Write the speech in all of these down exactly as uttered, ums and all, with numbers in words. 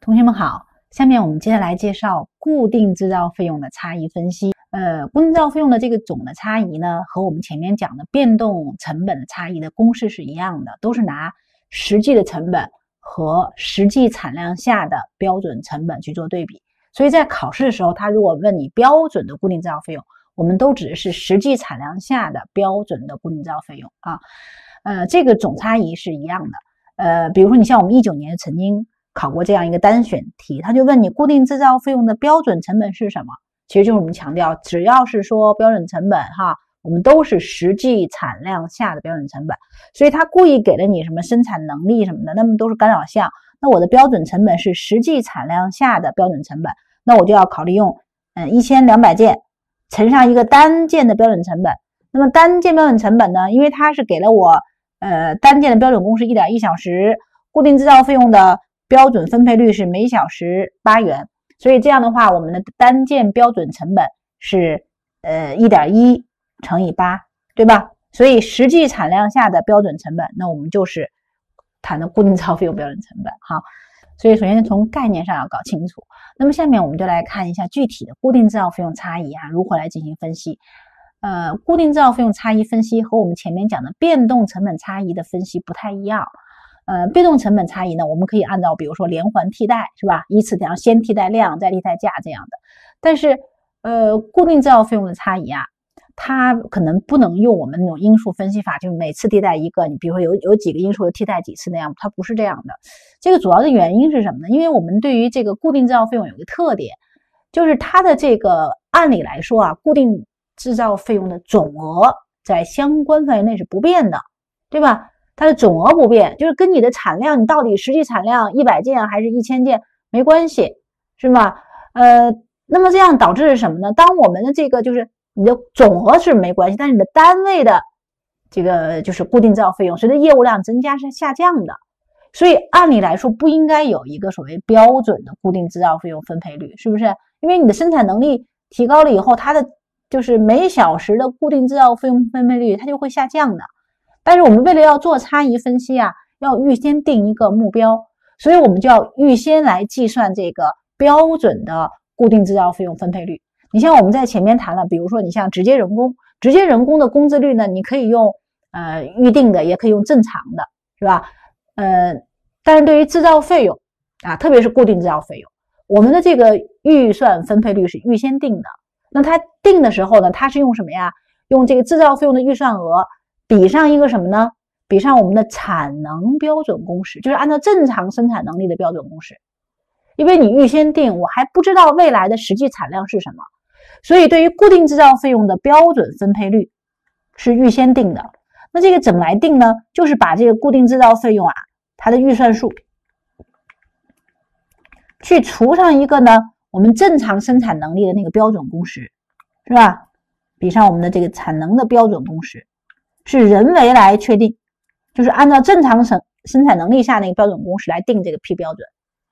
同学们好，下面我们接下来介绍固定制造费用的差异分析。呃，固定制造费用的这个总的差异呢，和我们前面讲的变动成本的差异的公式是一样的，都是拿实际的成本和实际产量下的标准成本去做对比。所以在考试的时候，他如果问你标准的固定制造费用，我们都指的是实际产量下的标准的固定制造费用啊。呃，这个总差异是一样的。呃，比如说你像我们一九年曾经考过这样一个单选题，他就问你固定制造费用的标准成本是什么？其实就是我们强调，只要是说标准成本哈，我们都是实际产量下的标准成本。所以他故意给了你什么生产能力什么的，那么都是干扰项。那我的标准成本是实际产量下的标准成本，那我就要考虑用嗯一千两百件乘上一个单件的标准成本。那么单件标准成本呢，因为它是给了我呃单件的标准工时 一点一小时，固定制造费用的标准分配率是每小时八元，所以这样的话，我们的单件标准成本是呃 一点一乘以八，对吧？所以实际产量下的标准成本，那我们就是谈的固定制造费用标准成本。好，所以首先从概念上要搞清楚。那么下面我们就来看一下具体的固定制造费用差异啊，如何来进行分析。呃，固定制造费用差异分析和我们前面讲的变动成本差异的分析不太一样。呃，变动成本差异呢，我们可以按照比如说连环替代是吧，依次这样先替代量再替代价这样的。但是呃，固定制造费用的差异啊，它可能不能用我们那种因数分析法，就是每次替代一个，你比如说有有几个因数替代几次那样，它不是这样的。这个主要的原因是什么呢？因为我们对于这个固定制造费用有个特点，就是它的这个按理来说啊，固定制造费用的总额在相关范围内是不变的，对吧？它的总额不变，就是跟你的产量，你到底实际产量一百件还是一千件没关系，是吧？呃，那么这样导致是什么呢？当我们的这个就是你的总额是没关系，但是你的单位的这个就是固定制造费用随着业务量增加是下降的，所以按理来说不应该有一个所谓标准的固定制造费用分配率，是不是？因为你的生产能力提高了以后，它的就是每小时的固定制造费用分配率它就会下降的。但是我们为了要做差异分析啊，要预先定一个目标，所以我们就要预先来计算这个标准的固定制造费用分配率。你像我们在前面谈了，比如说你像直接人工，直接人工的工资率呢，你可以用呃预定的，也可以用正常的，是吧？呃，但是对于制造费用啊，特别是固定制造费用，我们的这个预算分配率是预先定的。那它定的时候呢，它是用什么呀？用这个制造费用的预算额比上一个什么呢？比上我们的产能标准工时，就是按照正常生产能力的标准工时。因为你预先定，我还不知道未来的实际产量是什么，所以对于固定制造费用的标准分配率是预先定的。那这个怎么来定呢？就是把这个固定制造费用啊，它的预算数去除上一个呢我们正常生产能力的那个标准工时，是吧？比上我们的这个产能的标准工时。是人为来确定，就是按照正常生生产能力下那个标准工时来定这个 P 标准。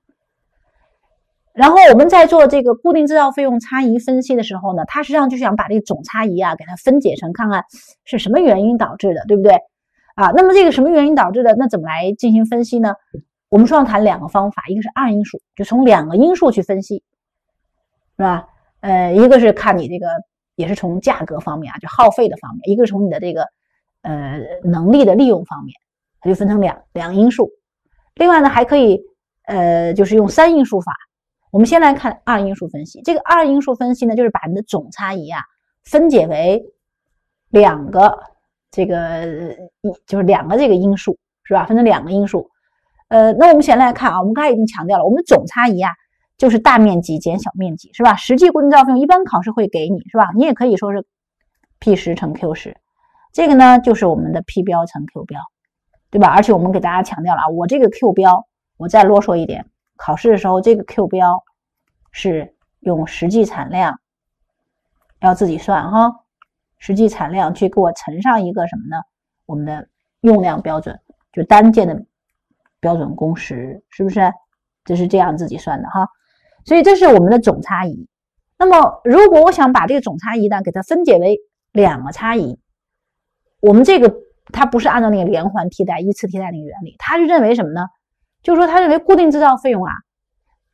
然后我们在做这个固定制造费用差异分析的时候呢，它实际上就想把这个总差异啊给它分解成看看是什么原因导致的，对不对？啊，那么这个什么原因导致的，那怎么来进行分析呢？我们说要谈两个方法，一个是二因数，就从两个因素去分析，是吧？呃，一个是看你这个也是从价格方面啊，就耗费的方面，一个是从你的这个呃，能力的利用方面，它就分成两两因数。另外呢，还可以呃，就是用三因数法。我们先来看二因数分析。这个二因数分析呢，就是把你的总差异啊分解为两个这个就是两个这个因数，是吧？分成两个因数。呃，那我们先来看啊，我们刚才已经强调了，我们的总差异啊就是大面积减小面积，是吧？实际固定制造费用一般考试会给你，是吧？你也可以说是 P 十 乘 Q 十。这个呢，就是我们的 P 标乘 Q 标，对吧？而且我们给大家强调了啊，我这个 Q 标，我再啰嗦一点，考试的时候这个 Q 标是用实际产量，要自己算哈，实际产量去给我乘上一个什么呢？我们的用量标准，就单件的标准工时，是不是？这是这样自己算的哈。所以这是我们的总差异。那么如果我想把这个总差异呢，给它分解为两个差异。我们这个它不是按照那个连环替代依次替代那个原理，它是认为什么呢？就是说它认为固定制造费用啊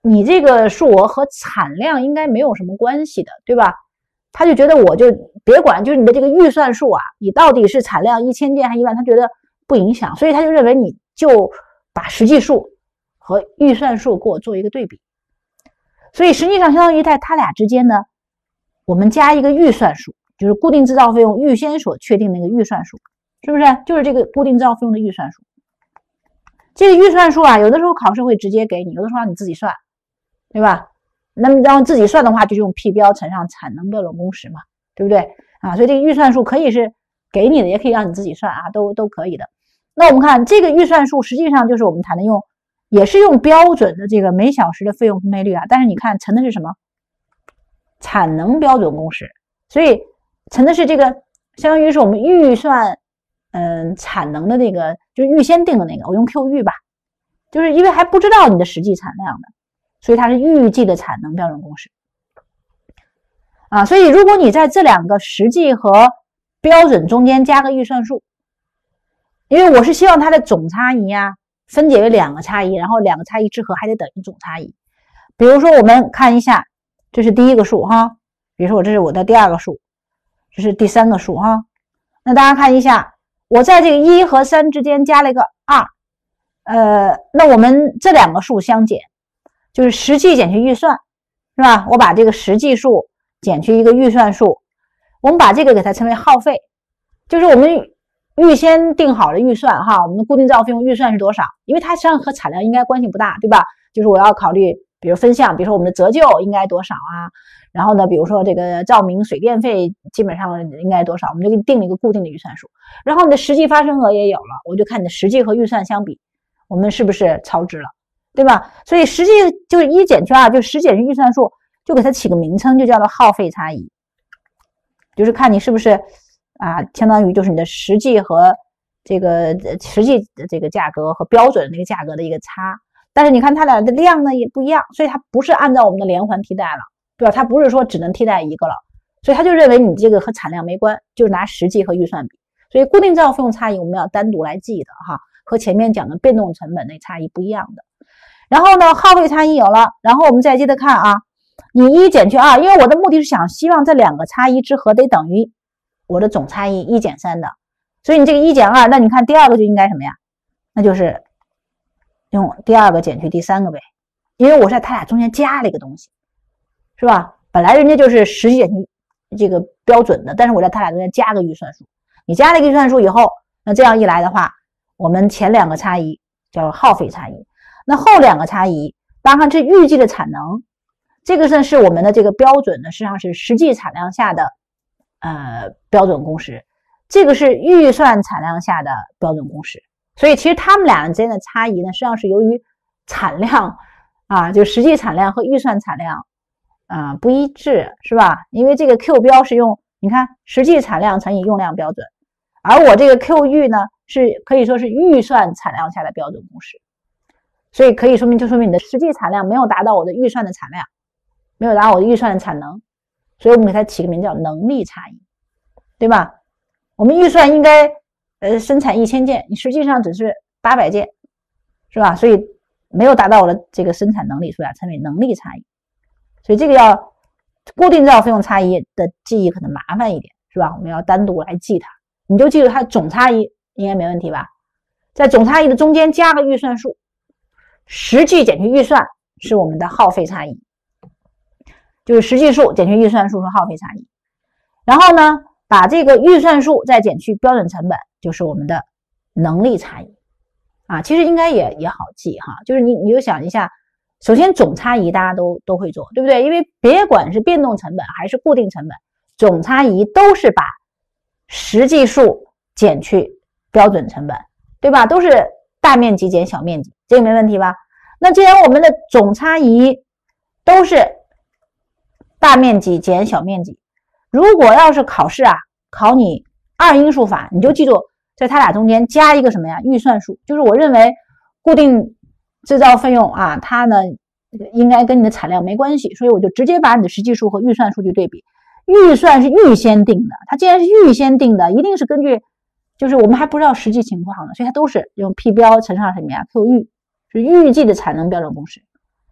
你这个数额和产量应该没有什么关系的，对吧？他就觉得我就别管，就是你的这个预算数啊，你到底是产量一千件还一万，他觉得不影响，所以他就认为你就把实际数和预算数给我做一个对比。所以实际上相当于在他俩之间呢，我们加一个预算数，就是固定制造费用预先所确定的一个预算数，是不是？就是这个固定制造费用的预算数。这个预算数啊，有的时候考试会直接给你，有的时候让你自己算，对吧？那么让自己算的话，就是用 P 标乘上产能标准工时嘛，对不对啊？所以这个预算数可以是给你的，也可以让你自己算啊，都都可以的。那我们看这个预算数，实际上就是我们谈的用，也是用标准的这个每小时的费用分配率啊，但是你看乘的是什么？产能标准工时，所以乘的是这个，相当于是我们预算，嗯，产能的那个，就是预先定的那个，我用 Q 预吧，就是因为还不知道你的实际产量的。所以它是预计的产能标准工时啊，所以如果你在这两个实际和标准中间加个预算数，因为我是希望它的总差异啊分解为两个差异，然后两个差异之和还得等于总差异。比如说我们看一下，这是第一个数哈，比如说我这是我的第二个数，这是第三个数哈。那大家看一下，我在这个一和三之间加了一个二，呃，那我们这两个数相减。就是实际减去预算，是吧？我把这个实际数减去一个预算数，我们把这个给它称为耗费，就是我们预先定好了预算哈，我们的固定制造费用预算是多少？因为它实际上和产量应该关系不大，对吧？就是我要考虑，比如分项，比如说我们的折旧应该多少啊？然后呢，比如说这个照明、水电费基本上应该多少，我们就给你定了一个固定的预算数。然后你的实际发生额也有了，我就看你的实际和预算相比，我们是不是超支了？对吧？所以实际就是一减去二，就实减去预算数，就给它起个名称，就叫做耗费差异，就是看你是不是啊，相当于就是你的实际和这个实际的这个价格和标准那个价格的一个差。但是你看它俩的量呢也不一样，所以它不是按照我们的连环替代了，对吧？它不是说只能替代一个了，所以他就认为你这个和产量没关，就是拿实际和预算比。所以固定制造费用差异我们要单独来记的哈，和前面讲的变动成本那差异不一样的。然后呢，耗费差异有了，然后我们再接着看啊，你一减去二，因为我的目的是想希望这两个差异之和得等于我的总差异一减三的，所以你这个一减二，那你看第二个就应该什么呀？那就是用第二个减去第三个呗，因为我在它俩中间加了一个东西，是吧？本来人家就是实际减去这个标准的，但是我在它俩中间加个预算数，你加了一个预算数以后，那这样一来的话，我们前两个差异叫做耗费差异。那后两个差异，当然是预计的产能，这个呢是我们的这个标准呢，实际上是实际产量下的呃标准工时，这个是预算产量下的标准工时。所以其实它们俩之间的差异呢，实际上是由于产量啊，就实际产量和预算产量啊不一致，是吧？因为这个 Q 标是用你看实际产量乘以用量标准，而我这个 Q 预呢是可以说是预算产量下的标准工时。所以可以说明，就说明你的实际产量没有达到我的预算的产量，没有达到我的预算的产能，所以我们给它起个名叫能力差异，对吧？我们预算应该呃生产一千件，你实际上只是八百件，是吧？所以没有达到我的这个生产能力，所以啊称为能力差异。所以这个要固定制造费用差异的记忆可能麻烦一点，是吧？我们要单独来记它，你就记住它总差异应该没问题吧？在总差异的中间加个预算数。实际减去预算是我们的耗费差异，就是实际数减去预算数是耗费差异。然后呢，把这个预算数再减去标准成本，就是我们的能力差异啊。其实应该也也好记哈，就是你你就想一下，首先总差异大家都都会做，对不对？因为别管是变动成本还是固定成本，总差异都是把实际数减去标准成本，对吧？都是大面积减小面积，这个没问题吧？那既然我们的总差异都是大面积减小面积，如果要是考试啊考你二因数法，你就记住在它俩中间加一个什么呀？预算数，就是我认为固定制造费用啊，它呢应该跟你的产量没关系，所以我就直接把你的实际数和预算数据对比。预算是预先定的，它既然是预先定的，一定是根据就是我们还不知道实际情况的，所以它都是用 P 标乘上什么呀 ？Q 预是预计的产能标准工时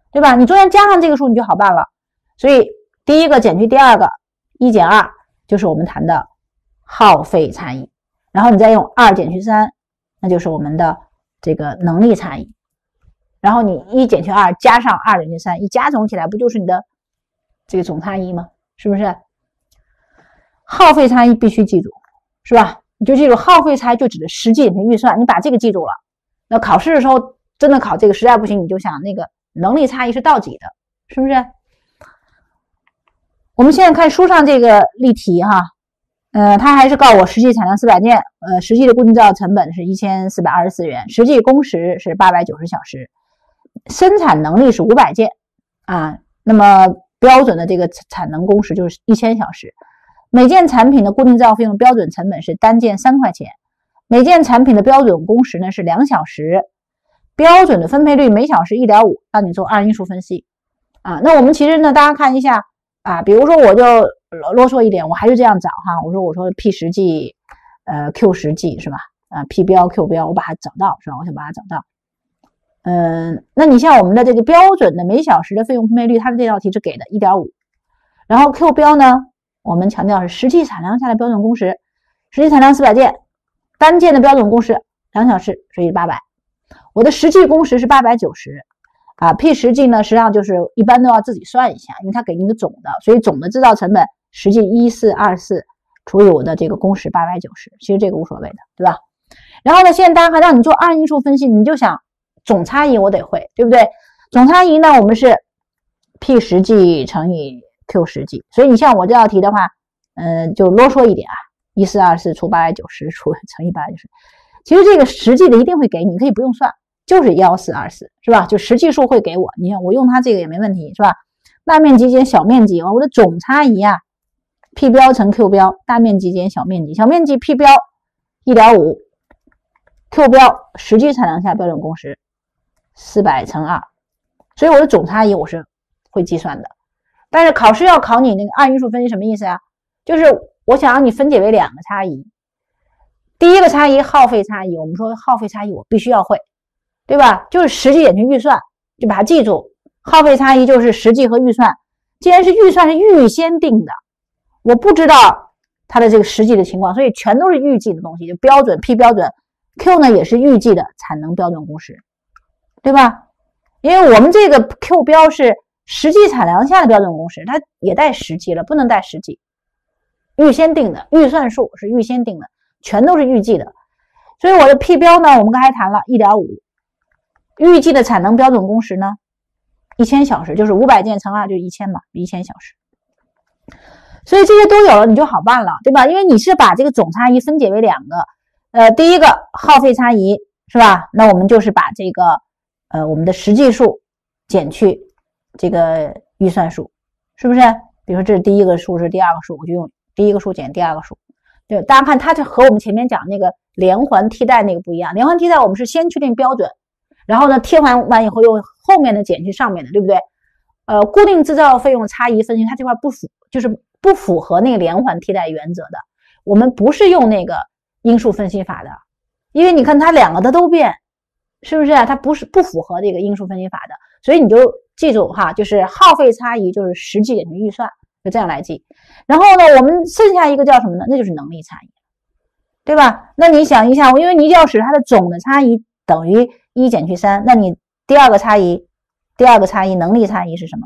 对吧？你中间加上这个数你就好办了。所以第一个减去第二个，一减二就是我们谈的耗费差异，然后你再用二减去三，那就是我们的这个能力差异。然后你一减去二加上二减去三，一加总起来不就是你的这个总差异吗？是不是？耗费差异必须记住，是吧？你就记住耗费差异就指的实际减去预算，你把这个记住了。那考试的时候真的考这个实在不行，你就想那个能力差异是到几的，是不是？我们现在看书上这个例题哈，呃，它还是告我实际产量四百件，呃，实际的固定制造成本是一千四百二十四元，实际工时是八百九十小时，生产能力是五百件啊，那么标准的这个产能工时就是一千小时。每件产品的固定制造费用标准成本是单件三块钱，每件产品的标准工时呢是两小时，标准的分配率每小时 一点五， 让你做二因数分析啊。那我们其实呢，大家看一下啊，比如说我就啰嗦一点，我还是这样找哈，我说我说 P 十 计呃 Q 十 计是吧？啊 P 标 Q 标，我把它找到是吧？我想把它找到。嗯，那你像我们的这个标准的每小时的费用分配率，它的这道题是给的 一点五， 然后 Q 标呢，我们强调是实际产量下的标准工时，实际产量四百件，单件的标准工时两小时，所以八百。我的实际工时是八百九十啊 ，P 十 计呢，实际上就是一般都要自己算一下，因为它给你的总的，所以总的制造成本实际一四二四除以我的这个工时八百九十，其实这个无所谓的，对吧？然后呢，现在大家还让你做二因数分析，你就想总差异我得会，对不对？总差异呢，我们是 P 十 计乘以 Q 十 计，所以你像我这道题的话，嗯、呃，就啰嗦一点啊，一四二四除八百九十除乘以八百九十，其实这个实际的一定会给你，可以不用算，就是一四二四是吧？就实际数会给我，你看我用它这个也没问题是吧？大面积减小面积，我的总差异啊 ，P 标乘 Q 标，大面积减小面积，小面积 P 标 一点五， Q 标实际产量下标准工时四百乘二，所以我的总差异我是会计算的。但是考试要考你那个二因数分析什么意思啊？就是我想让你分解为两个差异，第一个差异耗费差异，我们说耗费差异我必须要会，对吧？就是实际减去预算，就把它记住，耗费差异就是实际和预算。既然是预算是预先定的，我不知道它的这个实际的情况，所以全都是预计的东西，就标准 P 标准 Q 呢也是预计的产能标准工时，对吧？因为我们这个 Q 标是实际产量下的标准工时，它也带实际了，不能带实际，预先定的预算数是预先定的，全都是预计的。所以我的 P 标呢，我们刚才谈了 一点五， 预计的产能标准工时呢一千小时，就是五百件乘二就是一千嘛，一千小时。所以这些都有了，你就好办了，对吧？因为你是把这个总差异分解为两个，呃，第一个耗费差异是吧？那我们就是把这个呃我们的实际数减去这个预算数，是不是？比如说这是第一个数，是第二个数，我就用第一个数减第二个数。对，大家看它这和我们前面讲那个连环替代那个不一样，连环替代我们是先确定标准，然后呢替换完以后又后面的减去上面的，对不对？呃，固定制造费用差异分析，它这块不符，就是不符合那个连环替代原则的。我们不是用那个因数分析法的，因为你看它两个的都变，是不是啊？它不是不符合这个因数分析法的，所以你就记住哈，就是耗费差异就是实际减去预算，就这样来记。然后呢，我们剩下一个叫什么呢？那就是能力差异，对吧？那你想一下，因为你要使它的总的差异等于一减去三，那你第二个差异，第二个差异能力差异是什么？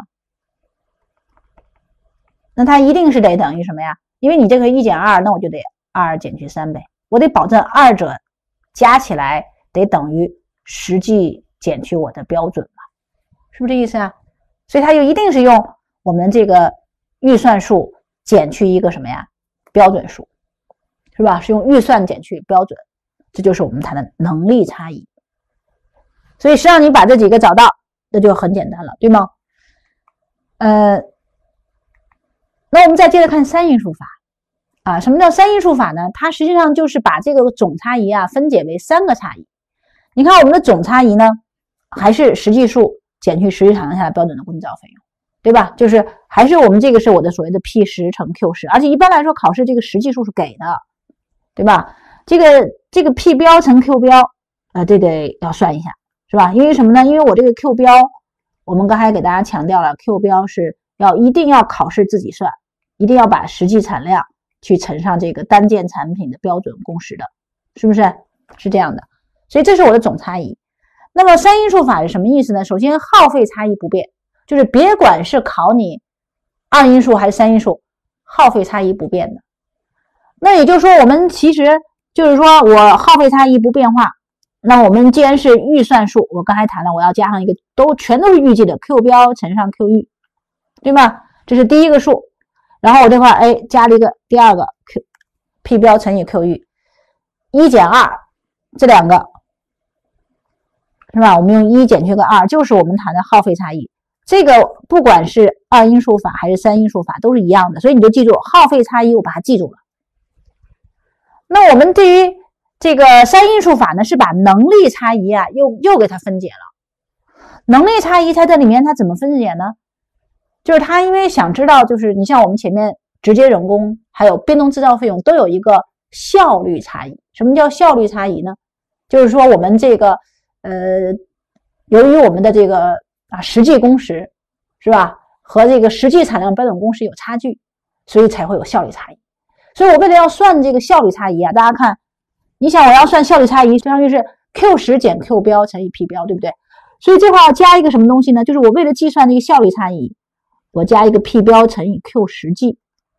那它一定是得等于什么呀？因为你这个一减二，那我就得二减去三呗，我得保证二者加起来得等于实际减去我的标准嘛，是不是这意思啊？所以它就一定是用我们这个预算数减去一个什么呀？标准数，是吧？是用预算减去标准，这就是我们谈的能力差异。所以实际上你把这几个找到，那就很简单了，对吗？呃，那我们再接着看三因数法啊。什么叫三因数法呢？它实际上就是把这个总差异啊分解为三个差异。你看我们的总差异呢，还是实际数减去实际产量下的标准的固定制造费用，对吧？就是还是我们这个是我的所谓的 P 十 乘 Q 十，而且一般来说考试这个实际数是给的，对吧？这个这个 P 标乘 Q 标，呃，这得要算一下，是吧？因为什么呢？因为我这个 Q 标我们刚才给大家强调了 Q 标是要一定要考试自己算，一定要把实际产量去乘上这个单件产品的标准公式的，是不是？是这样的。所以这是我的总差异。那么三因数法是什么意思呢？首先耗费差异不变，就是别管是考你二因数还是三因数，耗费差异不变的。那也就是说我们其实就是说我耗费差异不变化，那我们既然是预算数，我刚才谈了我要加上一个都全都是预计的 Q 标乘上 Q 预，对吧？这是第一个数，然后我这块哎加了一个第二个 Q P 标乘以 Q 预，一减二这两个是吧？我们用一减去个二，就是我们谈的耗费差异。这个不管是二因数法还是三因数法都是一样的，所以你就记住耗费差异，我把它记住了。那我们对于这个三因数法呢，是把能力差异啊又又给它分解了。能力差异它在里面它怎么分解呢？就是它因为想知道，就是你像我们前面直接人工还有变动制造费用都有一个效率差异。什么叫效率差异呢？就是说我们这个呃，由于我们的这个啊实际工时是吧，和这个实际产量标准工时有差距，所以才会有效率差异。所以我为了要算这个效率差异啊，大家看，你想我要算效率差异，相当于是 Q 十减 Q 标乘以 P 标，对不对？所以这块要加一个什么东西呢？就是我为了计算这个效率差异，我加一个 P 标乘以 Q 实际，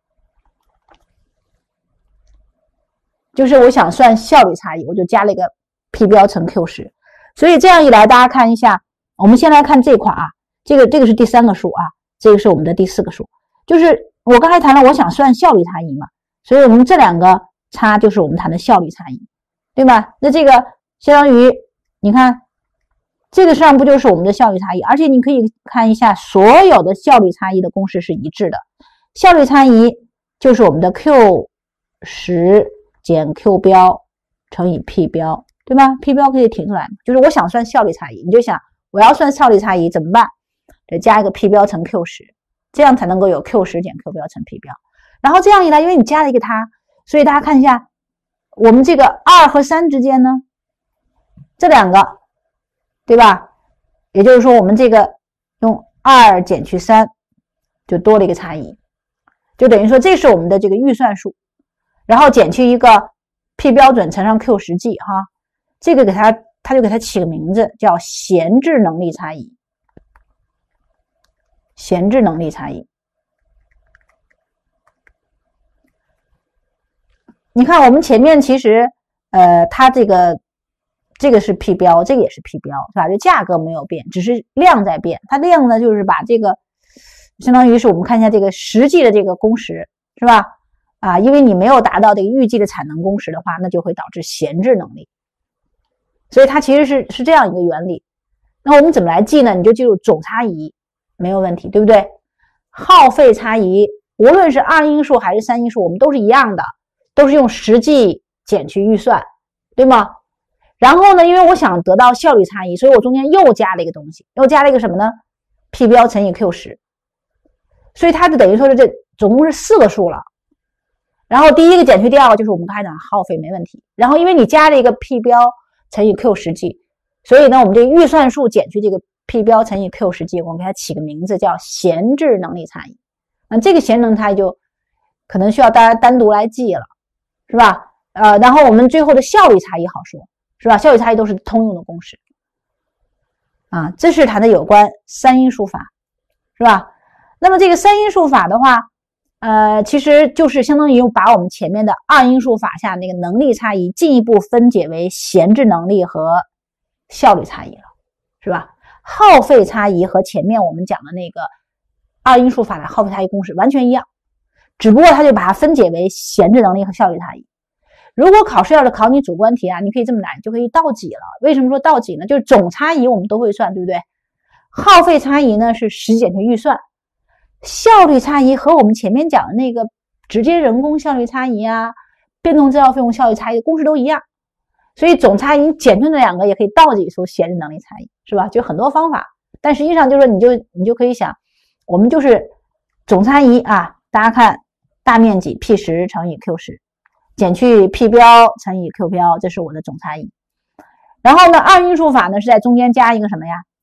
就是我想算效率差异，我就加了一个 P 标乘 Q 十。所以这样一来，大家看一下，我们先来看这块啊，这个这个是第三个数啊，这个是我们的第四个数，就是我刚才谈了，我想算效率差异嘛，所以我们这两个差就是我们谈的效率差异，对吧？那这个相当于你看，这个实际上不就是我们的效率差异？而且你可以看一下，所有的效率差异的公式是一致的，效率差异就是我们的 Q 十减 Q 标乘以 P 标。对吧 ？P 标可以停出来，就是我想算效率差异，你就想我要算效率差异怎么办？得加一个 P 标乘 Q 十，这样才能够有 Q 十减 Q 标乘 P 标。然后这样一来，因为你加了一个它，所以大家看一下，我们这个二和三之间呢，这两个，对吧？也就是说，我们这个用二减去三，就多了一个差异，就等于说这是我们的这个预算数，然后减去一个 P 标准乘上 Q 实际哈。这个给它，它就给它起个名字，叫闲置能力差异。闲置能力差异，你看我们前面其实，呃，它这个这个是 P 标，这个也是 P 标，是吧？就价格没有变，只是量在变。它量呢，就是把这个，相当于是我们看一下这个实际的这个工时，是吧？啊，因为你没有达到这个预计的产能工时的话，那就会导致闲置能力。所以它其实是是这样一个原理。那我们怎么来记呢？你就记住总差异没有问题，对不对？耗费差异，无论是二因数还是三因数，我们都是一样的，都是用实际减去预算，对吗？然后呢，因为我想得到效率差异，所以我中间又加了一个东西，又加了一个什么呢 ？P 标乘以 Q 十。所以它就等于说是这总共是四个数了。然后第一个减去第二个就是我们刚才讲的耗费没问题。然后因为你加了一个 P 标乘以 Q 实际，所以呢，我们这个预算数减去这个 P 标乘以 Q 实际，我们给它起个名字叫闲置能力差异。那这个闲置能力差异就可能需要大家单独来记了，是吧？呃，然后我们最后的效率差异好说，是吧？效率差异都是通用的公式啊。这是谈的有关三因数法，是吧？那么这个三因数法的话，呃，其实就是相当于把我们前面的二因数法下那个能力差异进一步分解为闲置能力和效率差异了，是吧？耗费差异和前面我们讲的那个二因数法的耗费差异公式完全一样，只不过它就把它分解为闲置能力和效率差异。如果考试要是考你主观题啊，你可以这么来，就可以倒几了。为什么说倒几呢？就是总差异我们都会算，对不对？耗费差异呢是实减去预算，效率差异和我们前面讲的那个直接人工效率差异啊、变动制造费用效率差异的公式都一样，所以总差异减去那两个也可以倒几出闲置能力差异，是吧？就很多方法，但实际上就是说你就你就可以想，我们就是总差异啊，大家看大面积 P 十 乘以 Q 十。减去 P 标乘以 Q 标，这是我的总差异。然后呢，二因数法呢是在中间加一个什么呀？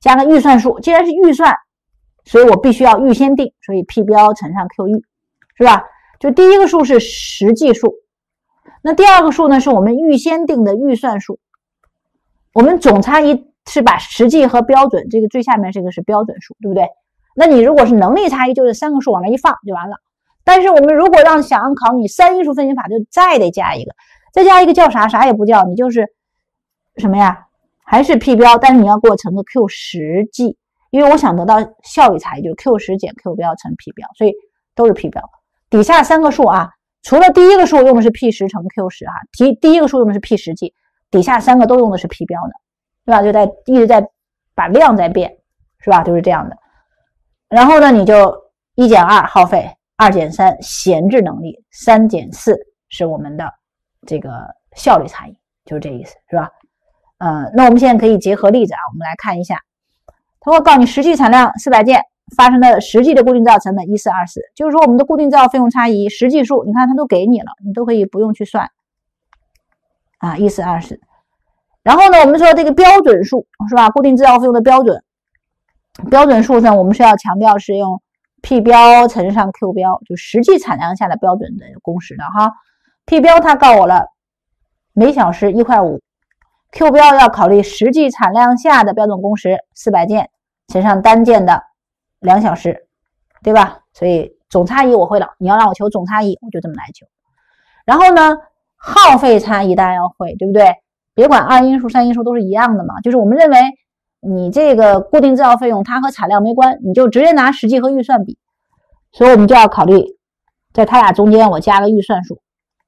加个预算数，既然是预算，所以我必须要预先定，所以 P 标乘上 Q 预，是吧？就第一个数是实际数，那第二个数呢是我们预先定的预算数。我们总差异是把实际和标准，这个最下面这个是标准数，对不对？那你如果是能力差异，就是三个数往那一放就完了。但是我们如果让想要考你三因数分析法，就再得加一个，再加一个叫啥？啥也不叫，你就是什么呀？还是 P 标，但是你要给我乘个 Q 实际，因为我想得到效率差异，就是 Q 实减 Q 标乘 P 标，所以都是 P 标。底下三个数啊，除了第一个数用的是 P 十乘 Q 十哈，第第一个数用的是 P 实际，底下三个都用的是 P 标的，对吧？就在一直在把量在变，是吧？就是这样的。然后呢，你就一减二耗费，二减三闲置能力，三减四是我们的这个效率差异，就是这意思，是吧？呃，那我们现在可以结合例子啊，我们来看一下。他会告诉你实际产量四百件发生的实际的固定制造成本一四二四，就是说我们的固定制造费用差异实际数，你看它都给你了，你都可以不用去算啊，一四二四。然后呢，我们说这个标准数是吧？固定制造费用的标准标准数上，我们是要强调是用 P 标乘上 Q 标，就实际产量下的标准的公式的哈。P 标它告我了每小时一块五。Q 标要考虑实际产量下的标准工时四百件乘上单件的两小时，对吧？所以总差异我会了，你要让我求总差异，我就这么来求。然后呢，耗费差异大家要会，对不对？别管二因数、三因数都是一样的嘛，就是我们认为你这个固定制造费用它和产量没关，你就直接拿实际和预算比，所以我们就要考虑在它俩中间我加个预算数。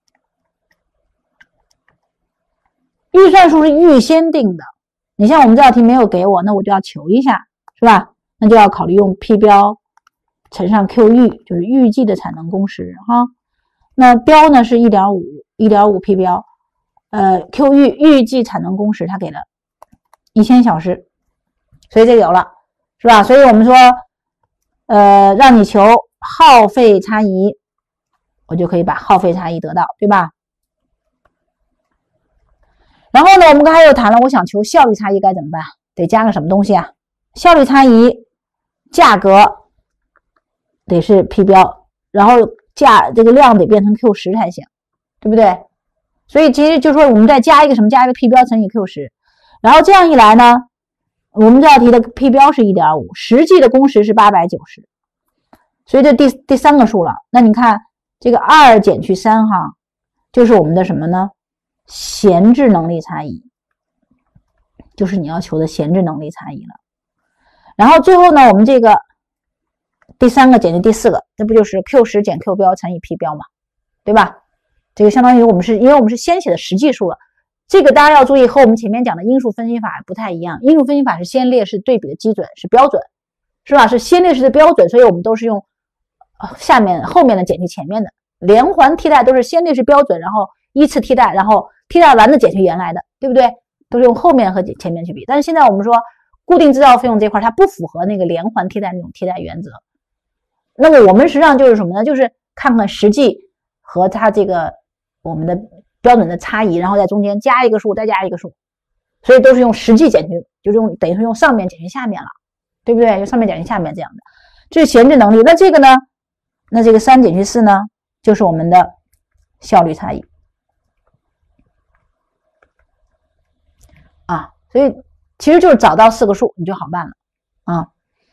预算数是预先定的，你像我们这道题没有给我，那我就要求一下，是吧？那就要考虑用 P 标乘上 Q 预，就是预计的产能工时哈。那标呢是 一点五 一点五 P 标，呃 Q 预预计产能工时它给了一千小时，所以这个有了，是吧？所以我们说呃让你求耗费差异，我就可以把耗费差异得到，对吧？然后呢，我们刚才又谈了，我想求效率差异该怎么办？得加个什么东西啊？效率差异价格得是 P 标，然后价这个量得变成 Q 十才行，对不对？所以其实就说我们再加一个什么？加一个 P 标乘以 Q 十，然后这样一来呢，我们这道题的 P 标是 一点五， 实际的工时是八百九十，所以这第第三个数了。那你看这个二减去三哈，就是我们的什么呢？闲置能力差异，就是你要求的闲置能力差异了。然后最后呢，我们这个第三个减去第四个，这不就是 Q 十减 Q 标乘以 P 标嘛，对吧？这个相当于我们是因为我们是先写的实际数了，这个大家要注意，和我们前面讲的因数分析法不太一样。因数分析法是先列式对比的基准，是标准，是吧？是先列式的标准，所以我们都是用下面后面的减去前面的，连环替代都是先列式标准，然后依次替代，然后替代完的减去原来的，对不对？都是用后面和前面去比。但是现在我们说固定制造费用这块它不符合那个连环替代那种替代原则，那么我们实际上就是什么呢？就是看看实际和它这个我们的标准的差异，然后在中间加一个数再加一个数，所以都是用实际减去，就是用等于是用上面减去下面了，对不对？就上面减去下面这样的，这是闲置能力。那这个呢？那这个三减去四呢，就是我们的效率差异啊。所以其实就是找到四个数你就好办了啊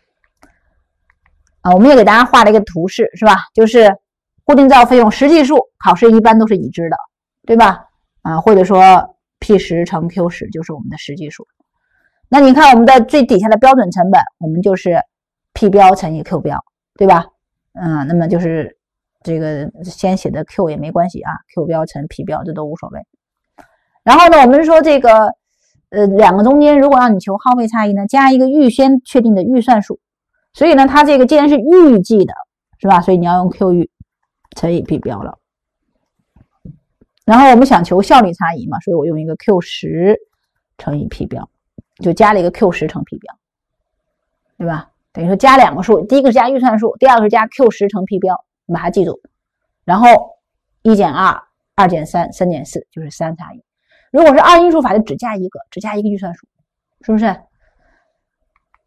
啊！我们也给大家画了一个图示，是吧？就是固定制造费用实际数，考试一般都是已知的，对吧？啊，或者说 P 十乘 Q 十就是我们的实际数。那你看我们的最底下的标准成本，我们就是 P 标乘以 Q 标，对吧？嗯，那么就是这个先写的 Q 也没关系啊 ，Q 标乘 P 标这都无所谓。然后呢，我们说这个呃两个中间如果让你求耗费差异呢，加一个预先确定的预算数，所以呢它这个既然是预计的，是吧？所以你要用 Q 预乘以 P 标了。然后我们想求效率差异嘛，所以我用一个 Q 十乘以 P 标，就加了一个 Q 十乘 P 标，对吧？等于说加两个数，第一个是加预算数，第二个是加 Q 十乘 P 标，你把它记住。然后一减二，二减三，三减四，就是三差异。如果是二因数法，就只加一个，只加一个预算数，是不是？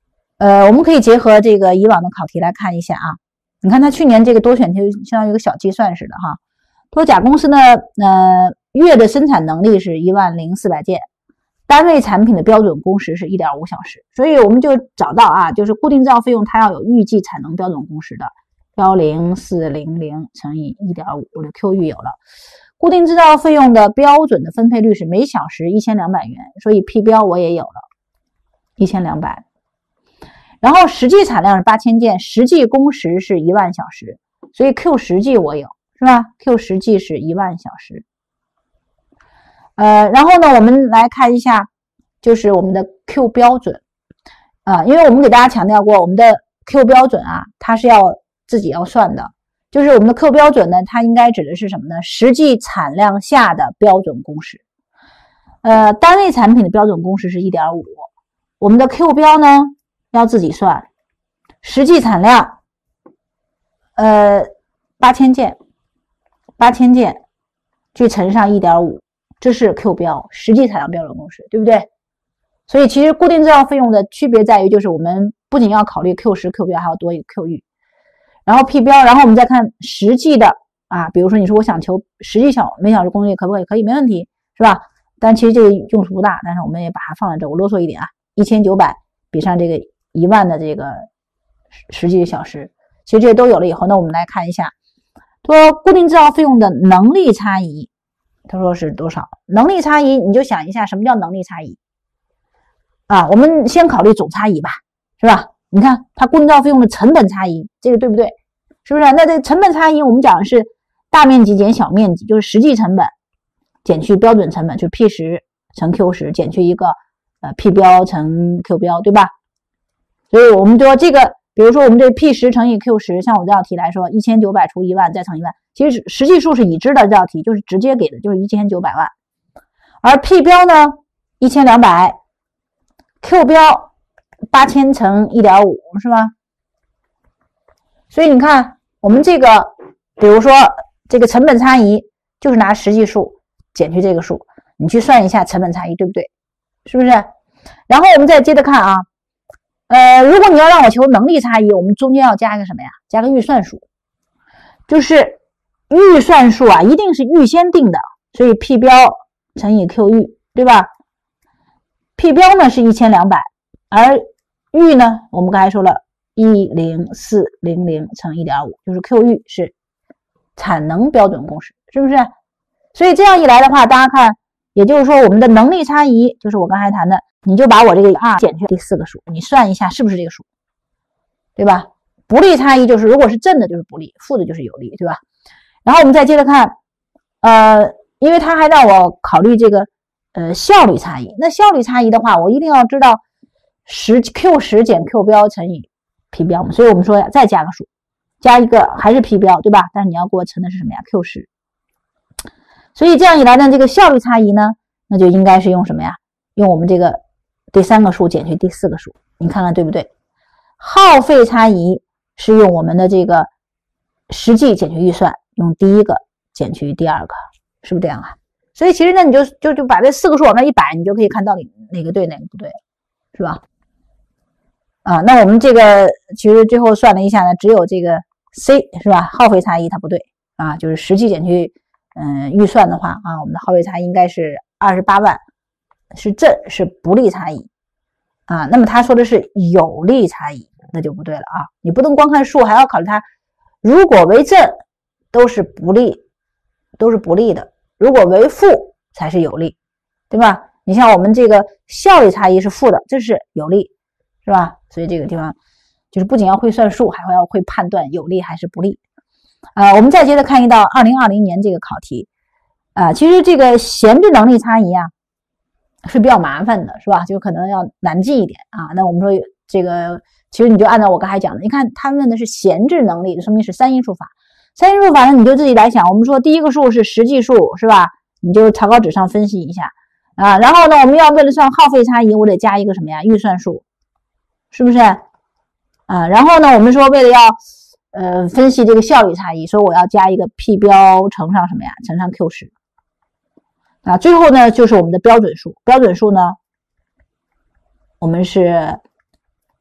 呃，我们可以结合这个以往的考题来看一下啊。你看它去年这个多选题相当于一个小计算似的哈。多甲公司呢，呃，月的生产能力是一万零四百件，单位产品的标准工时是 一点五小时，所以我们就找到啊，就是固定制造费用它要有预计产能标准工时的一零四零零乘以 一点五， 我的 Q 域有了。固定制造费用的标准的分配率是每小时一千两百元，所以 P 标我也有了一千两百。然后实际产量是八千件，实际工时是一万小时，所以 Q 实际我有，是吧？ Q 实际是一万小时。呃，然后呢，我们来看一下，就是我们的 Q 标准啊，因为我们给大家强调过，我们的 Q 标准啊，它是要自己要算的，就是我们的 Q 标准呢，它应该指的是什么呢？实际产量下的标准工时。呃，单位产品的标准工时是 一点五， 我们的 Q 标呢要自己算，实际产量呃八千件，八千件去乘上 一点五， 这是 Q 标，实际产量标准工时，对不对？所以其实固定制造费用的区别在于，就是我们不仅要考虑 Q 实 Q 标，还要多一个 Q 域，然后 P 标，然后我们再看实际的啊，比如说你说我想求实际小每小时工作可不可以？可以，没问题，是吧？但其实这个用处不大，但是我们也把它放在这，我啰嗦一点啊，一千九百比上这个一万的这个实际小时，其实这些都有了以后，那我们来看一下，说固定制造费用的能力差异，他说是多少？能力差异，你就想一下什么叫能力差异啊？我们先考虑总差异吧，是吧？你看它固定制造费用的成本差异，这个对不对？是不是？那这成本差异我们讲的是大面积减小面积，就是实际成本减去标准成本，就是 P 十乘 Q 十减去一个呃 P 标乘 Q 标，对吧？所以我们说这个，比如说我们这 P 十乘以 Q 十，像我这道题来说，一千九百除一万再乘一万，其实实际数是已知的，这道题就是直接给的，就是一千九百万。而 P 标呢一千两百， Q 标八千乘 一点五， 是吧？所以你看我们这个比如说这个成本差异就是拿实际数减去这个数，你去算一下成本差异，对不对？是不是？然后我们再接着看啊，呃，如果你要让我求能力差异，我们中间要加一个什么呀？加个预算数，就是预算数啊，一定是预先定的，所以 P 标乘以 Q 域，对吧？ P 标呢是一千两百，而域呢，我们刚才说了一零四零零乘 一点五， 就是 Q 域是产能标准工时，是不是？所以这样一来的话，大家看，也就是说我们的能力差异就是我刚才谈的，你就把我这个 R 减去第四个数，你算一下是不是这个数，对吧？不利差异就是如果是正的就是不利，负的就是有利，对吧？然后我们再接着看，呃，因为它还让我考虑这个呃效率差异，那效率差异的话，我一定要知道十 Q 十减 Q 标乘以 P 标嘛，所以我们说再加个数，加一个还是 P 标，对吧？但是你要给我乘的是什么呀？ Q 十。所以这样一来呢，这个效率差异呢，那就应该是用什么呀？用我们这个第三个数减去第四个数，你看看对不对？耗费差异是用我们的这个实际减去预算，用第一个减去第二个，是不是这样啊？所以其实呢，你就就就把这四个数往那一摆，你就可以看到底哪个对哪个不对，是吧？啊，那我们这个其实最后算了一下呢，只有这个 C 是吧？耗费差异它不对啊，就是实际减去嗯预算的话啊，我们的耗费差异应该是二十八万，是正，是不利差异啊。那么他说的是有利差异，那就不对了啊！你不能光看数，还要考虑它，如果为正都是不利，都是不利的；如果为负才是有利，对吧？你像我们这个效率差异是负的，这是有利，是吧？所以这个地方就是不仅要会算数，还会要会判断有利还是不利。呃，我们再接着看一道二零二零年这个考题啊、呃，其实这个闲置能力差异啊是比较麻烦的，是吧？就可能要难记一点啊。那我们说这个，其实你就按照我刚才讲的，你看他问的是闲置能力，说明是三因数法。三因数法呢，你就自己来想。我们说第一个数是实际数，是吧？你就草稿纸上分析一下啊。然后呢，我们要为了算耗费差异，我得加一个什么呀？预算数，是不是？啊，然后呢，我们说为了要呃分析这个效率差异，所以我要加一个 P 标乘上什么呀？乘上 Q 十。啊，最后呢就是我们的标准数，标准数呢，我们是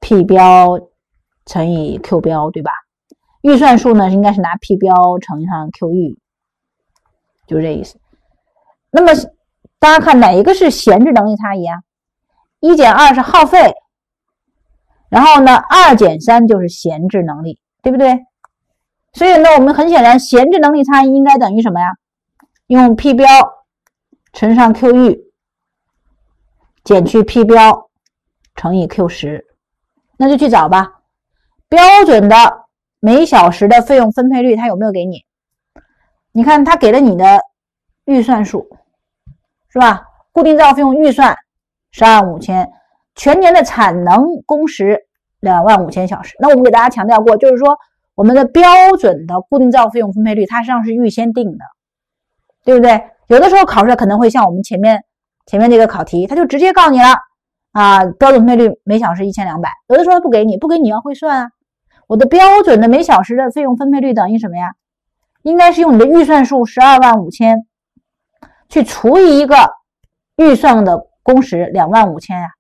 P 标乘以 Q 标，对吧？预算数呢，应该是拿 P 标乘上 Q 预，就是这意思。那么大家看哪一个是闲置能力差异啊？一减二是耗费，然后呢，二减三就是闲置能力，对不对？所以呢，我们很显然，闲置能力差异应该等于什么呀？用 P 标乘上 Q 预减去 P 标乘以 Q 十，那就去找吧。标准的每小时的费用分配率，它有没有给你？你看，它给了你的预算数，是吧？固定制造费用预算十二万五千，全年的产能工时两万五千小时。那我们给大家强调过，就是说我们的标准的固定制造费用分配率，它实际上是预先定的，对不对？有的时候考试可能会像我们前面前面这个考题，它就直接告诉你了啊，标准分配率每小时一千两百。有的时候不给你，不给你要会算啊。我的标准的每小时的费用分配率等于什么呀？应该是用你的预算数十二万五千去除以一个预算的工时两万五千呀，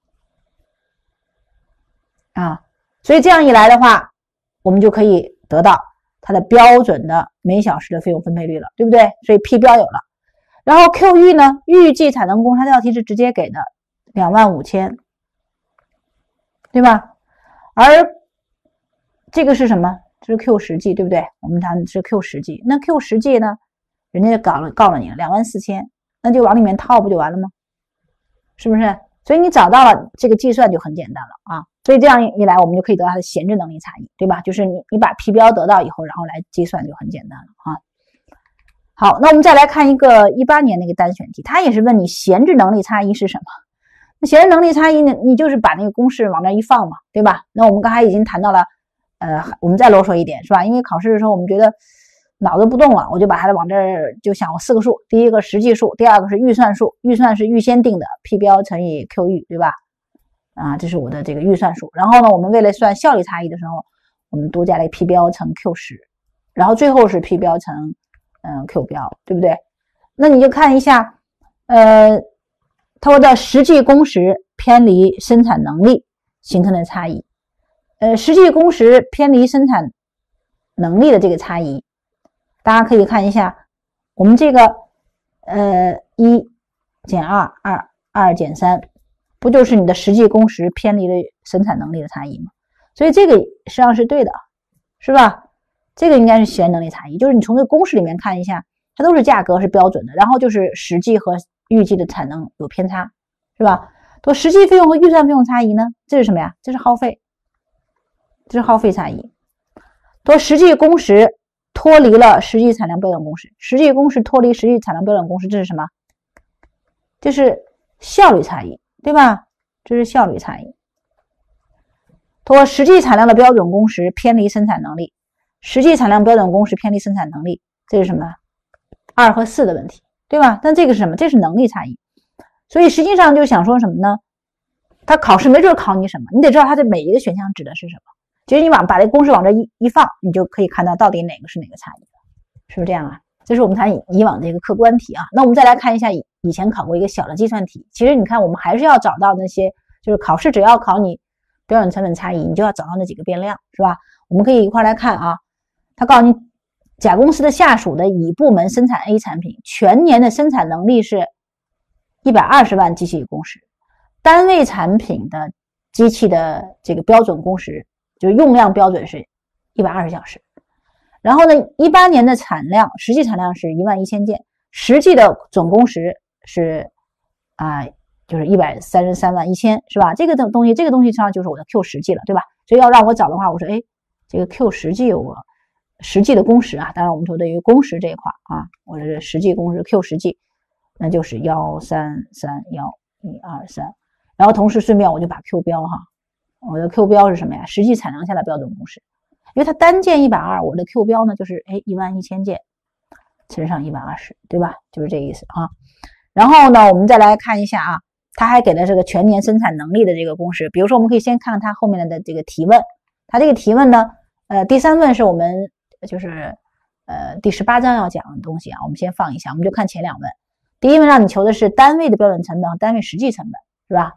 啊，所以这样一来的话，我们就可以得到它的标准的每小时的费用分配率了，对不对？所以 P 标有了，然后 Q 预呢，预计产能工时，它这道题是直接给的两万五千，对吧？而这个是什么？这是 Q 实际，对不对？我们谈是 Q 实际，那 Q 实际呢，人家就告了告了你了两万四千，那就往里面套不就完了吗？是不是？所以你找到了这个计算就很简单了啊。所以这样一来，我们就可以得到它的闲置能力差异，对吧？就是你你把 P 标得到以后，然后来计算就很简单了啊。好，那我们再来看一个一八年那个单选题，它也是问你闲置能力差异是什么？那闲置能力差异呢，你就是把那个公式往那一放嘛，对吧？那我们刚才已经谈到了，呃，我们再啰嗦一点是吧？因为考试的时候我们觉得脑子不动了，我就把它往这儿就想四个数，第一个实际数，第二个是预算数，预算是预先定的 P 标乘以 Q 预，对吧？啊，这是我的这个预算数。然后呢，我们为了算效率差异的时候，我们多加了一个 P 标乘 Q 十，然后最后是 P 标乘嗯 Q 标，对不对？那你就看一下，呃，它的实际工时偏离生产能力形成的差异，呃，实际工时偏离生产能力的这个差异，大家可以看一下，我们这个呃一减二，二二减三，不就是你的实际工时偏离了生产能力的差异吗？所以这个实际上是对的，是吧？这个应该是闲能力差异，就是你从这个公式里面看一下，它都是价格是标准的，然后就是实际和预计的产能有偏差，是吧？多实际费用和预算费用差异呢？这是什么呀？这是耗费，这是耗费差异。多实际工时脱离了实际产量标准工时，实际工时脱离实际产量标准工时，这是什么？这是效率差异，对吧？这是效率差异。多实际产量的标准工时偏离生产能力，实际产量标准工时偏离生产能力，这是什么？二和四的问题，对吧？但这个是什么？这是能力差异。所以实际上就想说什么呢？他考试没准考你什么，你得知道它的每一个选项指的是什么。其实你往把这个公式往这一一放，你就可以看到到底哪个是哪个差异，是不是这样啊？这是我们谈以以往这个客观题啊。那我们再来看一下以以前考过一个小的计算题。其实你看，我们还是要找到那些，就是考试只要考你标准成本差异，你就要找到那几个变量，是吧？我们可以一块来看啊。他告诉你，甲公司的下属的乙部门生产 A 产品，全年的生产能力是一百二十万机器工时，单位产品的机器的这个标准工时，就是用量标准是一百二十小时。然后呢，一八年的产量，实际产量是一万一千件，实际的总工时是啊、呃，就是一百三十三万一千，是吧？这个东西，这个东西实际上就是我的 Q 实际了，对吧？所以要让我找的话，我说，哎，这个 Q 实际我实际的工时啊，当然我们说对于工时这一块啊，我这个实际工时 Q 实际，那就是幺三三幺一二三，然后同时顺便我就把 Q 标哈，我的 Q 标是什么呀？实际产量下的标准工时。因为它单件一百二十，我的 Q 标呢就是哎一万一千件乘上一百二十，对吧？就是这意思啊。然后呢，我们再来看一下啊，它还给了这个全年生产能力的这个公式。比如说，我们可以先看看它后面的这个提问。它这个提问呢，呃，第三问是我们就是呃第十八章要讲的东西啊，我们先放一下，我们就看前两问。第一问让你求的是单位的标准成本和单位实际成本，是吧？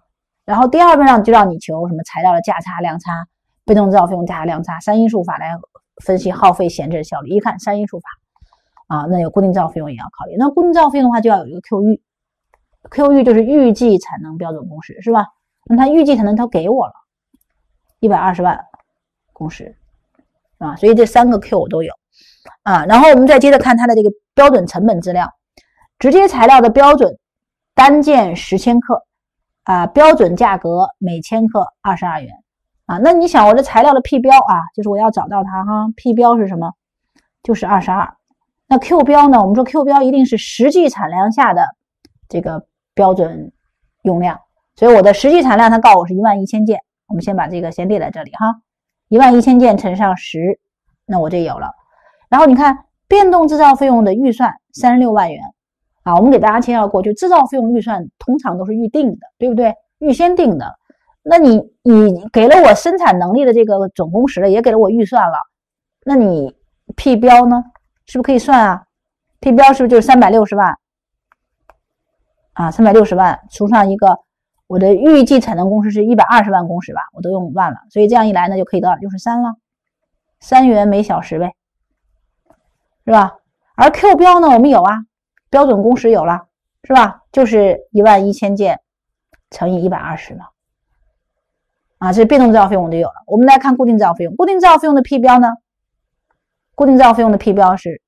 然后第二个让就让你求什么材料的价差、量差、被动制造费用价差、量差三因数法来分析耗费、闲置效率。一看三因数法啊，那有固定制造费用也要考虑。那固定制造费用的话，就要有一个 Q 预 ，Q 预就是预计产能标准工时，是吧？那它预计产能它给我了一百二十万工时啊，所以这三个 Q 我都有啊。然后我们再接着看它的这个标准成本质量，直接材料的标准单件十千克啊，标准价格每千克二十二元啊。那你想我这材料的 P 标啊，就是我要找到它哈 ，P 标是什么？就是二十二。那 Q 标呢？我们说 Q 标一定是实际产量下的这个标准用量，所以我的实际产量它告诉我是一万一千件，我们先把这个先列在这里哈，一万一千件乘上十，那我这有了。然后你看变动制造费用的预算三十六万元啊，我们给大家介绍过，就制造费用预算通常都是预定的，对不对？预先定的。那你你给了我生产能力的这个总工时了，也给了我预算了，那你 P 标呢？是不是可以算啊 ？P 标是不是就是三百六十万啊？三百六十万除上一个我的预计产能工时是一百二十万工时吧，我都用万了，所以这样一来呢，就可以得到六十三了，三元每小时呗，是吧？而 Q 标呢，我们有啊，标准工时有了，是吧？就是一万一千件乘以一百二十嘛，啊，这是变动制造费用我就有了。我们来看固定制造费用，固定制造费用的 P 标呢？固定制造费用的 P 标是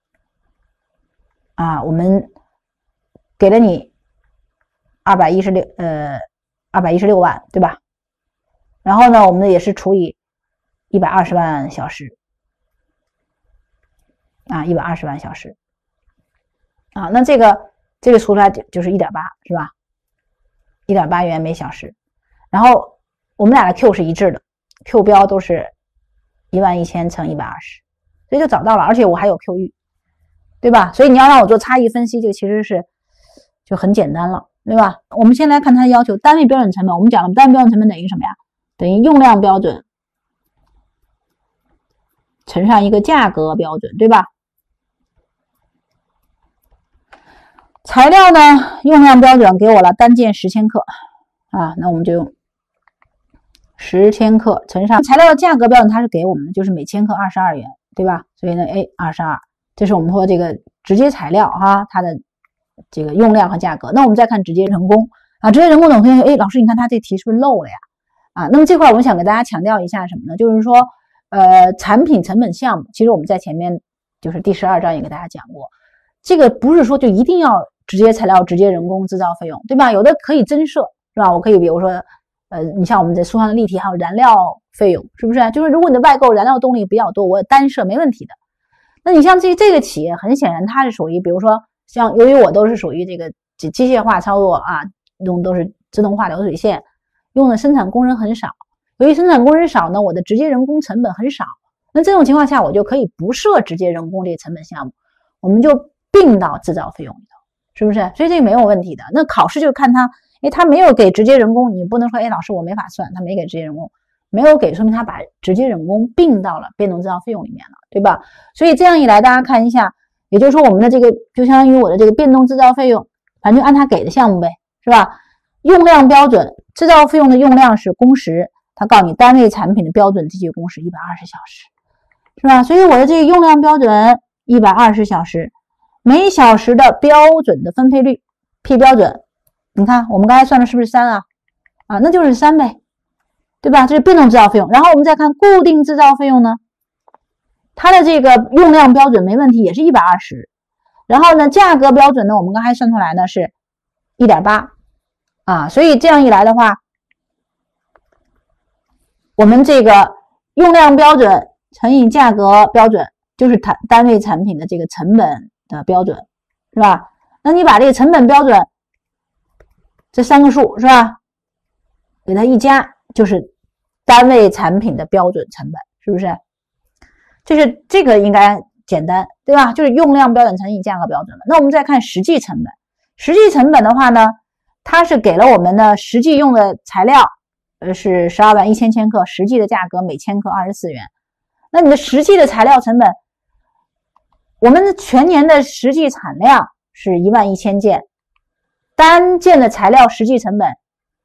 啊，我们给了你二百一十六呃二百一十六万，对吧？然后呢，我们也是除以一百二十万小时啊，一百二十万小时啊，那这个这个除出来就是 一点八 是吧？ 一点八 元每小时。然后我们俩的 Q 是一致的 ，Q 标都是一万一千乘一百二十。所以就找到了，而且我还有 Q 预，对吧？所以你要让我做差异分析，这个其实是就很简单了，对吧？我们先来看它的要求，单位标准成本，我们讲了单位标准成本等于什么呀？等于用量标准乘上一个价格标准，对吧？材料呢，用量标准给我了单件十千克啊，那我们就用十千克乘上材料的价格标准，它是给我们的就是每千克二十二元。对吧？所以呢 ，A 二十二，这是我们说这个直接材料哈，它的这个用量和价格。那我们再看直接人工啊，直接人工等同学，哎，老师你看它这题是不是漏了呀？啊，那么这块我们想给大家强调一下什么呢？就是说，呃，产品成本项目，其实我们在前面就是第十二章也给大家讲过，这个不是说就一定要直接材料、直接人工制造费用，对吧？有的可以增设，是吧？我可以比如说，呃，你像我们在书上的例题，还有燃料费用，是不是？就是如果你的外购燃料动力比较多，我单设没问题的。那你像这这个企业，很显然它是属于，比如说像由于我都是属于这个机械化操作啊，用都是自动化流水线，用的生产工人很少。由于生产工人少呢，我的直接人工成本很少。那这种情况下，我就可以不设直接人工这个成本项目，我们就并到制造费用里头，是不是？所以这个没有问题的。那考试就看他，哎，他没有给直接人工，你不能说，哎，老师我没法算，他没给直接人工。没有给，说明他把直接人工并到了变动制造费用里面了，对吧？所以这样一来，大家看一下，也就是说我们的这个就相当于我的这个变动制造费用，反正就按他给的项目呗，是吧？用量标准，制造费用的用量是工时，他告诉你单位产品的标准机械工时一百二十小时，是吧？所以我的这个用量标准一百二十小时，每小时的标准的分配率 P 标准，你看我们刚才算的是不是三啊？啊，那就是三呗。对吧？这是变动制造费用。然后我们再看固定制造费用呢，它的这个用量标准没问题，也是一百二十。然后呢，价格标准呢，我们刚才算出来呢是 一点八 啊，所以这样一来的话，我们这个用量标准乘以价格标准就是单单位产品的这个成本的标准，是吧？那你把这个成本标准这三个数是吧，给它一加，就是单位产品的标准成本，是不是？就是这个应该简单，对吧？就是用量标准乘以价格标准了。那我们再看实际成本，实际成本的话呢，它是给了我们的实际用的材料，呃，是十二万一千千克，实际的价格每千克二十四元。那你的实际的材料成本，我们的全年的实际产量是一万一千件，单件的材料实际成本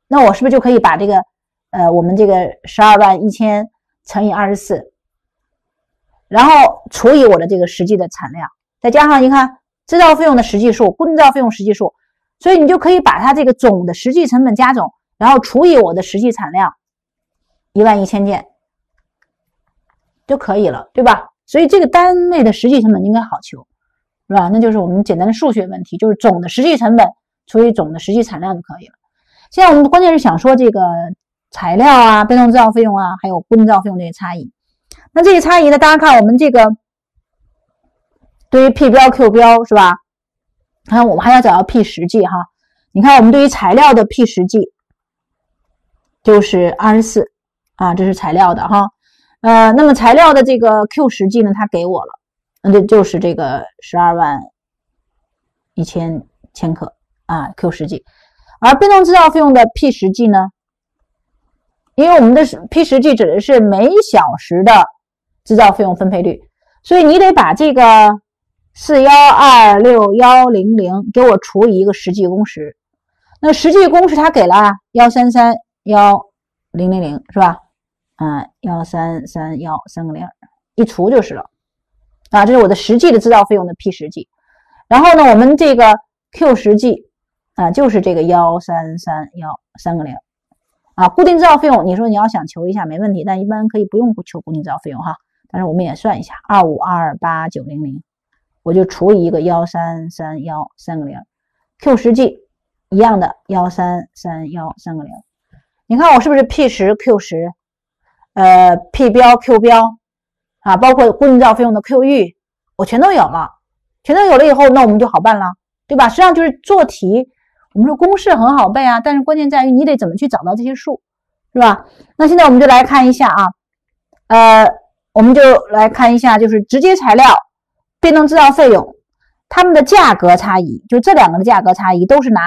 那我是不是就可以把这个呃我们这个十二万一千乘以二十四，然后除以我的这个实际的产量，再加上你看制造费用的实际数，固定制造费用实际数，所以你就可以把它这个总的实际成本加总，然后除以我的实际产量一万一千件就可以了，对吧？所以这个单位的实际成本应该好求，是吧？那就是我们简单的数学问题，就是总的实际成本除以总的实际产量就可以了。现在我们关键是想说这个材料啊、被动制造费用啊，还有固定制造费用这些差异。那这些差异呢，大家看我们这个对于 P 标 Q 标是吧？看我们还要找到 P 实际哈。你看我们对于材料的 P 实际就是二十四啊，这是材料的哈。呃，那么材料的这个 Q 实际呢，它给我了，那就就是这个十二万一千千克啊 Q 实际。而被动制造费用的 P 实际呢，因为我们的 P 实际指的是每小时的制造费用分配率，所以你得把这个四一二六一零零给我除以一个实际工时。那实际工时它给了一三三一零零零是吧？嗯，一三三一三个零，一除就是了啊，这是我的实际的制造费用的 P 实际。然后呢，我们这个 Q 实际啊，就是这个一三三一三个零啊。固定制造费用，你说你要想求一下没问题，但一般可以不用求固定制造费用哈。但是我们也算一下，二五二八九零零，我就除以一个一三三一三个零 ，Q 实际一样的一三三一三个零。你看我是不是 P 十 Q 十？呃 ，P 标 Q 标啊，包括固定制造费用的 Q 预，我全都有了，全都有了以后，那我们就好办了，对吧？实际上就是做题，我们说公式很好背啊，但是关键在于你得怎么去找到这些数，是吧？那现在我们就来看一下啊，呃，我们就来看一下，就是直接材料、被动制造费用，它们的价格差异，就这两个的价格差异都是拿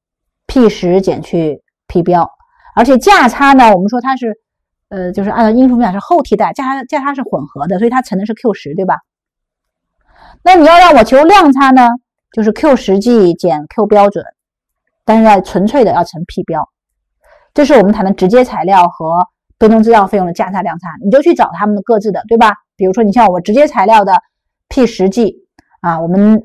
P 十 减去 P 标，而且价差呢，我们说它是。呃，就是按照因数分法是后替代，价差价差是混合的，所以它乘的是 Q 十，对吧？那你要让我求量差呢，就是 Q 实际减 Q 标准，但是要纯粹的要乘 P 标，这是我们谈的直接材料和被动制造费用的价差量差，你就去找它们的各自的，对吧？比如说你像我直接材料的 P 实际啊，我们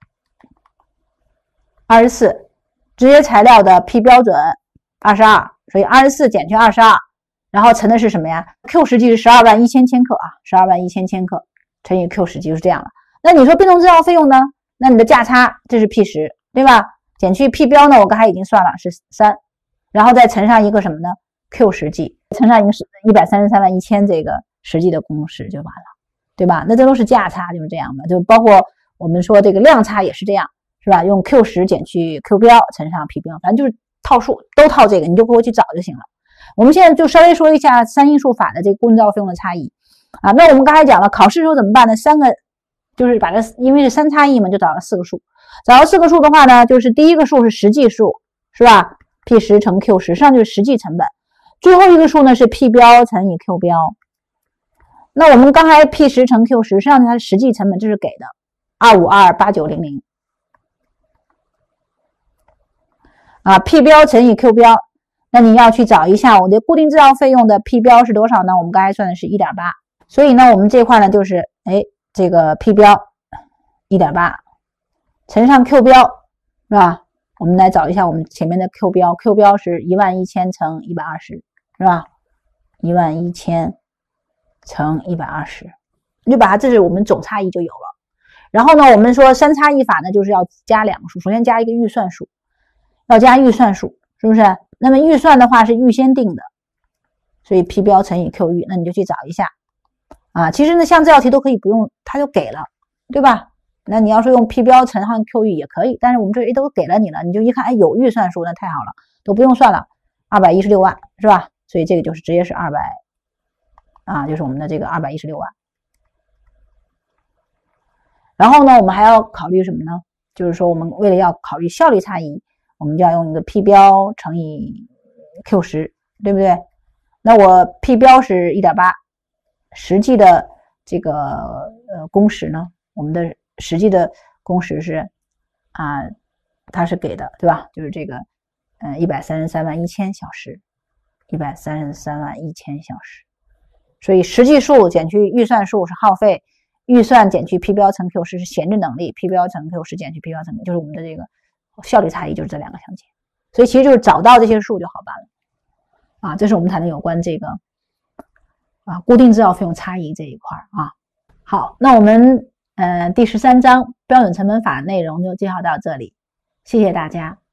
二十四，直接材料的 P 标准二十二，所以二十四减去二十二。然后乘的是什么呀 ？Q 实际是十二万一千千克啊，十二万一千千克乘以 Q 实际就是这样了。那你说被动制造费用呢？那你的价差这是 P 十，对吧？减去 P 标呢，我刚才已经算了是三，然后再乘上一个什么呢 ？Q 实际乘上一个是一百三十三万一千这个实际的公式就完了，对吧？那这都是价差，就是这样的，就包括我们说这个量差也是这样，是吧？用 Q 十减去 Q 标乘上 P 标，反正就是套数都套这个，你就给我去找就行了。我们现在就稍微说一下三因数法的这个固定制造费用的差异啊。那我们刚才讲了，考试时候怎么办呢？三个就是把这，因为是三差异嘛，就找了四个数。找到四个数的话呢，就是第一个数是实际数，是吧 ？P 十 乘 Q 十，实际上就是实际成本。最后一个数呢是 P 标乘以 Q 标。那我们刚才 P 十 乘 Q 十，实际上它的实际成本这是给的二五二八九零零啊 ，P 标乘以 Q 标。那你要去找一下我的固定制造费用的 P 标是多少呢？我们刚才算的是 一点八， 所以呢我们这块呢就是哎这个 P 标 一点八 乘上 Q 标是吧？我们来找一下我们前面的 Q 标 Q 标是一万一千乘一百二十是吧？一万一千乘一百二十，你就把它，这是我们总差异就有了。然后呢我们说三差异法呢就是要加两个数，首先加一个预算数，要加预算数，是不是？那么预算的话是预先定的，所以 P 标乘以 Q 预，那你就去找一下啊。其实呢，像这道题都可以不用，它就给了，对吧？那你要是用 P 标乘上 Q 预也可以，但是我们这里都给了你了，你就一看，哎，有预算数，那太好了，都不用算了，二百一十六万是吧？所以这个就是直接是二百啊，就是我们的这个二百一十六万。然后呢，我们还要考虑什么呢？就是说，我们为了要考虑效率差异，我们就要用一个 P 标乘以 Q 十，对不对？那我 P 标是 一点八， 实际的这个呃工时呢，我们的实际的工时是啊，它是给的，对吧？就是这个嗯，一百三十三万一千小时，一百三十三万一千小时。所以实际数减去预算数是耗费，预算减去 P 标乘 Q 是闲置能力 ，P 标乘 Q 是减去 P 标乘 Q， 就是我们的这个效率差异，就是这两个相减。所以其实就是找到这些数就好办了啊。这是我们谈的有关这个啊固定制造费用差异这一块啊。好，那我们呃第十三章标准成本法内容就介绍到这里，谢谢大家。